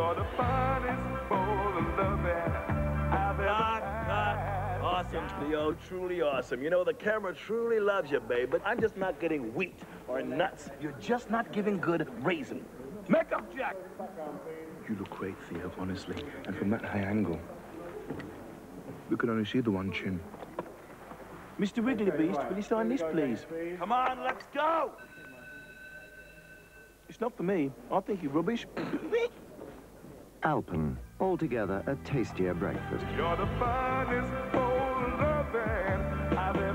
You're the finest bowl of loving I've ever had. Awesome, Theo, truly awesome. You know, the camera truly loves you, babe, but I'm just not getting wheat or nuts. You're just not giving good raisin. Make up, Jack! You look great, Theo, honestly. And from that high angle, we could only see the one chin. Mr. Wiggly Beast, will you sign this, please? Come on, let's go! It's not for me. I think you're rubbish. Alpen, altogether a tastier breakfast. You're the finest bowl of loving I've ever